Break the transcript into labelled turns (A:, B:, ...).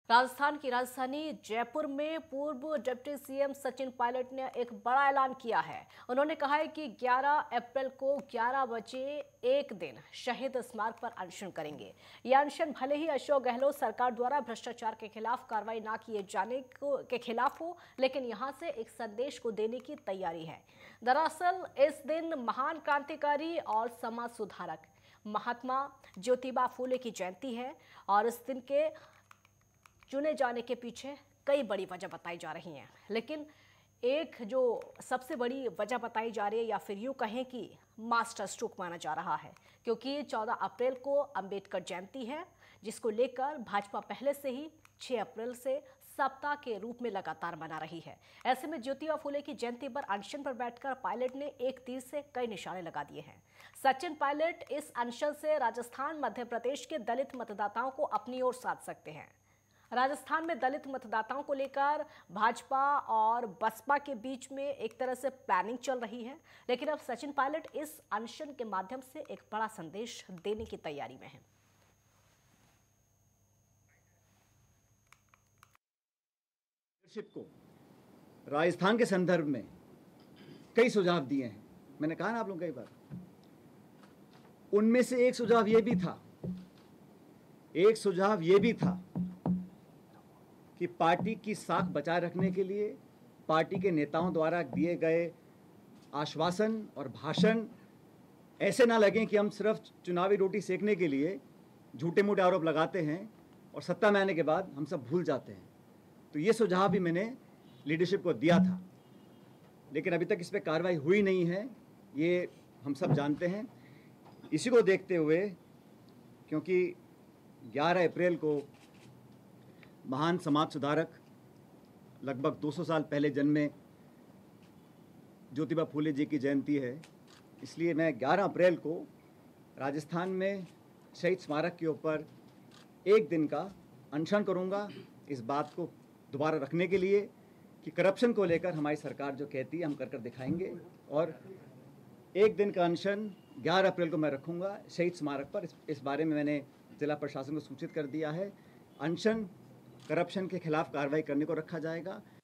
A: राजस्थान की राजधानी जयपुर में पूर्व डिप्टी सीएम सचिन पायलट ने एक बड़ा ऐलान किया है। उन्होंने कहा है कि 11 अप्रैल को 11 बजे एक दिन शहीद स्मारक पर अनशन करेंगे। यह अनशन भले ही अशोक गहलोत सरकार द्वारा भ्रष्टाचार के खिलाफ कार्रवाई न किए जाने के खिलाफ हो, लेकिन यहां से एक संदेश को देने की तैयारी है। दरअसल इस दिन महान क्रांतिकारी और समाज सुधारक महात्मा ज्योतिबा फूले की जयंती है और इस दिन के चुने जाने के पीछे कई बड़ी वजह बताई जा रही हैं, लेकिन एक जो सबसे बड़ी वजह बताई जा रही है या फिर यूं कहें कि मास्टर स्ट्रोक माना जा रहा है, क्योंकि 14 अप्रैल को अंबेडकर जयंती है, जिसको लेकर भाजपा पहले से ही 6 अप्रैल से सप्ताह के रूप में लगातार मना रही है। ऐसे में ज्योतिबा फूले की जयंती पर अनशन पर बैठकर पायलट ने एक तीर से कई निशाने लगा दिए हैं। सचिन पायलट इस अनशन से राजस्थान मध्य प्रदेश के दलित मतदाताओं को अपनी ओर साध सकते हैं। राजस्थान में दलित मतदाताओं को लेकर भाजपा और बसपा के बीच में एक तरह से प्लानिंग चल रही है, लेकिन अब सचिन पायलट इस अनशन के माध्यम से एक बड़ा संदेश देने की तैयारी में है।
B: लीडरशिप को राजस्थान के संदर्भ में कई सुझाव दिए हैं। मैंने कहा ना आप लोग कई बार, उनमें से एक सुझाव ये भी था कि पार्टी की साख बचाए रखने के लिए पार्टी के नेताओं द्वारा दिए गए आश्वासन और भाषण ऐसे ना लगें कि हम सिर्फ चुनावी रोटी सेकने के लिए झूठे मूठे आरोप लगाते हैं और सत्ता में आने के बाद हम सब भूल जाते हैं। तो ये सुझाव भी मैंने लीडरशिप को दिया था, लेकिन अभी तक इस पर कार्रवाई हुई नहीं है, ये हम सब जानते हैं। इसी को देखते हुए, क्योंकि 11 अप्रैल को महान समाज सुधारक लगभग 200 साल पहले जन्मे ज्योतिबा फूले जी की जयंती है, इसलिए मैं 11 अप्रैल को राजस्थान में शहीद स्मारक के ऊपर एक दिन का अनशन करूंगा, इस बात को दोबारा रखने के लिए कि करप्शन को लेकर हमारी सरकार जो कहती है हम कर दिखाएंगे। और एक दिन का अनशन 11 अप्रैल को मैं रखूंगा शहीद स्मारक पर। इस बारे में मैंने जिला प्रशासन को सूचित कर दिया है। अनशन करप्शन के खिलाफ कार्रवाई करने को रखा जाएगा।